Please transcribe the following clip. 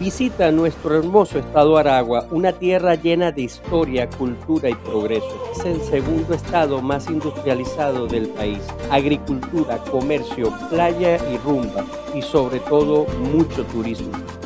Visita nuestro hermoso estado Aragua, una tierra llena de historia, cultura y progreso. Es el segundo estado más industrializado del país. Agricultura, comercio, playa y rumba y sobre todo mucho turismo.